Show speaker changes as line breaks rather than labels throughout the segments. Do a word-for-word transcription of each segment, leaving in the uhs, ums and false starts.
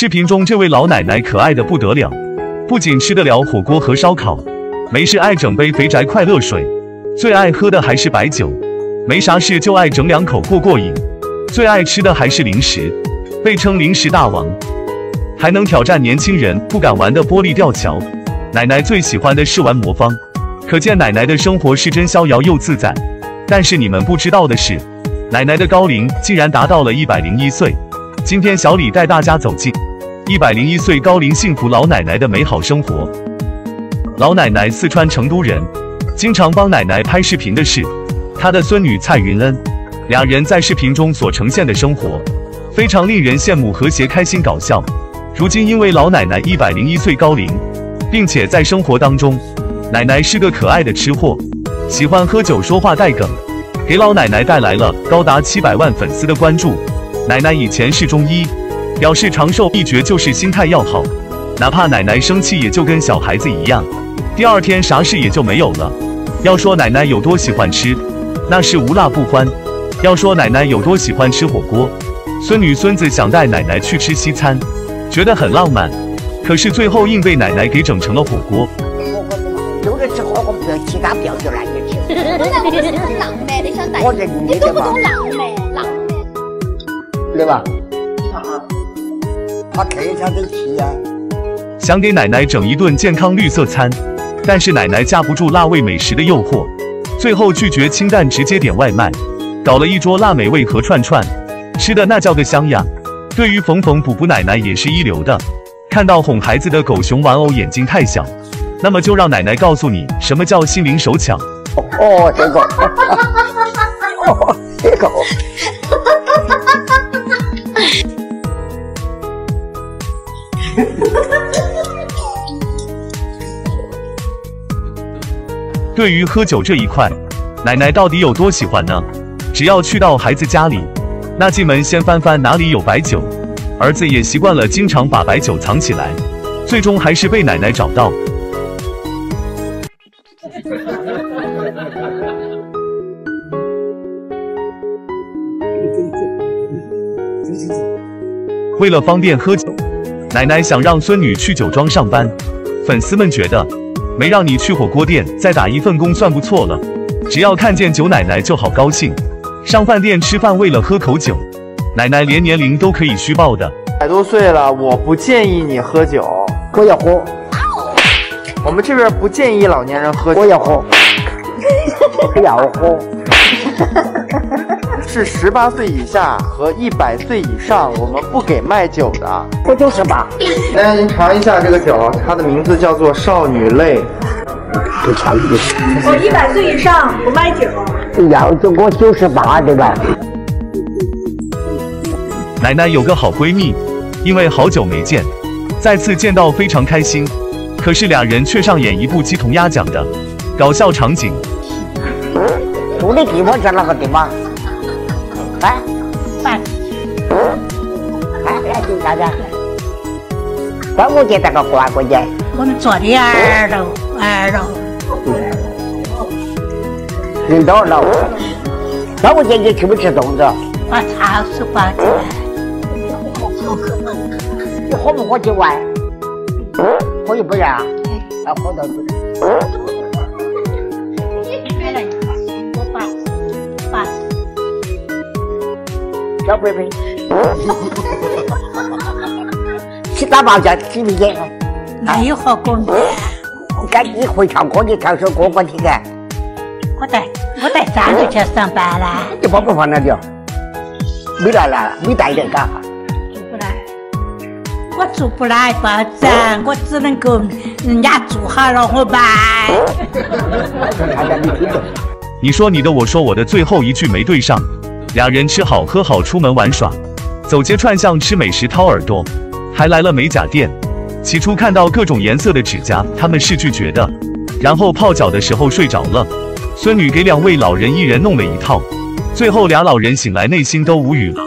视频中这位老奶奶可爱的不得了，不仅吃得了火锅和烧烤，没事爱整杯肥宅快乐水，最爱喝的还是白酒，没啥事就爱整两口过过瘾，最爱吃的还是零食，被称零食大王，还能挑战年轻人不敢玩的玻璃吊桥。奶奶最喜欢的是玩魔方，可见奶奶的生活是真逍遥又自在。但是你们不知道的是，奶奶的高龄竟然达到了一百零一岁。今天小李带大家走进一百零一岁高龄幸福老奶奶的美好生活。老奶奶四川成都人，经常帮奶奶拍视频的是她的孙女蔡云恩。两人在视频中所呈现的生活非常令人羡慕，和谐、开心、搞笑。如今因为老奶奶一百零一岁高龄，并且在生活当中，奶奶是个可爱的吃货，喜欢喝酒、说话带梗，给老奶奶带来了高达七百万粉丝的关注。奶奶以前是中医，表示长寿秘诀就是心态要好，哪怕奶奶生气也就跟小孩子一样，第二天啥事也就没有了。要说奶奶有多喜欢吃，那是无辣不欢。要说奶奶有多喜欢吃火锅，孙女孙子想带奶奶去吃西餐，觉得很浪漫，可是最后硬被奶奶给整成了火锅。
有的吃火锅不要其他不要就来你吃。
那我是很浪漫的，想带
我认你
懂不懂浪漫？浪漫。
对吧？啊，他客他得气呀。
想给奶奶整一顿健康绿色餐，但是奶奶架不住辣味美食的诱惑，最后拒绝清淡，直接点外卖，搞了一桌辣美味和串串，吃的那叫个香呀。对于缝缝补补奶奶也是一流的，看到哄孩子的狗熊玩偶眼睛太小，那么就让奶奶告诉你什么叫心灵手巧。
哦，这个，哦，这个。
对于喝酒这一块，奶奶到底有多喜欢呢？只要去到孩子家里，那进门先翻翻哪里有白酒，儿子也习惯了经常把白酒藏起来，最终还是被奶奶找到。为了方便喝酒，奶奶想让孙女去酒庄上班，粉丝们觉得没让你去火锅店再打一份工算不错了，只要看见酒奶奶就好高兴。上饭店吃饭为了喝口酒，奶奶连年龄都可以虚报的。
百多岁了，我不建议你喝酒。
我要喝。
我们这边不建议老年人喝酒。
我要喝。我要喝。
是十八岁以下和一百岁以上，我们不给卖酒的。
我九十八。
来，您尝一下这个酒，它的名字叫做少女泪。
不尝不。
我一百岁以上不卖酒。
要就我九十八对吧？
奶奶有个好闺蜜，因为好久没见，再次见到非常开心，可是两人却上演一部鸡同鸭讲的搞笑场景。
住的地方在哪个地方？哎，哎，哎，来听啥子？端午节这个过过节。
我们做的二楼，二楼。
领导楼。端午节你吃不吃粽子？
我超市挂的。
你喝不喝酒啊？喝就不然啊？啊，喝到不。小贝贝，去打麻将，几米钱？
没有喝过。
赶紧会唱歌，你唱首歌给我听看。
我带我带三个去上班了。
你把不放那就，没来了，没带人干。
做不来，我做不来，保证我只能够人家做好了我办。
大家你听懂？
你说你的，我说我的，最后一句没对上。俩人吃好喝好，出门玩耍，走街串巷吃美食掏耳朵，还来了美甲店。起初看到各种颜色的指甲，他们是拒绝的，然后泡脚的时候睡着了，孙女给两位老人一人弄了一套，最后俩老人醒来内心都无语了。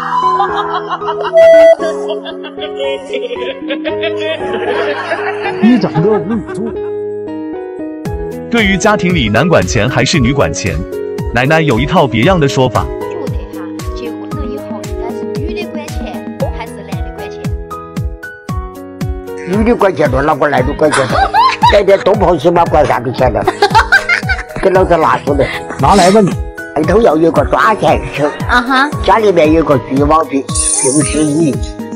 你长得无助。
对于家庭里男管钱还是女管钱，奶奶有一套别样的说法。
觉得哈，结婚了以后应该是女的管钱还是男的管钱？
女的管钱多，老公男的管钱多。那边东跑西跑管啥子钱呢？给老子拿出来，
拿来吧你。
外头要有个抓钱手，
啊哈，
家里面有个渔网具，就是你。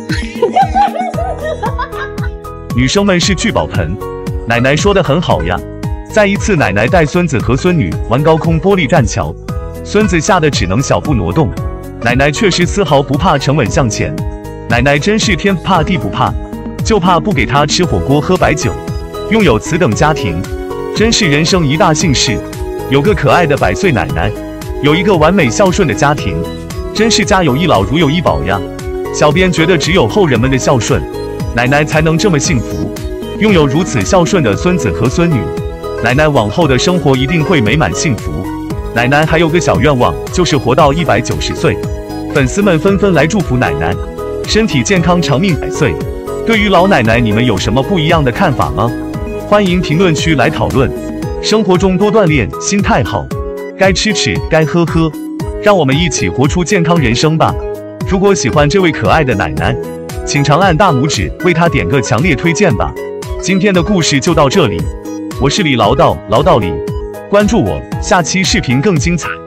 女生们是聚宝盆，奶奶说的很好呀。再一次，奶奶带孙子和孙女玩高空玻璃栈桥，孙子吓得只能小步挪动，奶奶确实丝毫不怕，沉稳向前。奶奶真是天不怕地不怕，就怕不给她吃火锅喝白酒。拥有此等家庭，真是人生一大幸事。有个可爱的百岁奶奶，有一个完美孝顺的家庭，真是家有一老如有一宝呀。小编觉得只有后人们的孝顺，奶奶才能这么幸福，拥有如此孝顺的孙子和孙女，奶奶往后的生活一定会美满幸福。奶奶还有个小愿望，就是活到一百九十岁。粉丝们纷纷来祝福奶奶身体健康，长命百岁。对于老奶奶，你们有什么不一样的看法吗？欢迎评论区来讨论。生活中多锻炼，心态好，该吃吃，该喝喝，让我们一起活出健康人生吧。如果喜欢这位可爱的奶奶，请长按大拇指为她点个强烈推荐吧。今天的故事就到这里，我是李唠叨，唠叨李，关注我，下期视频更精彩。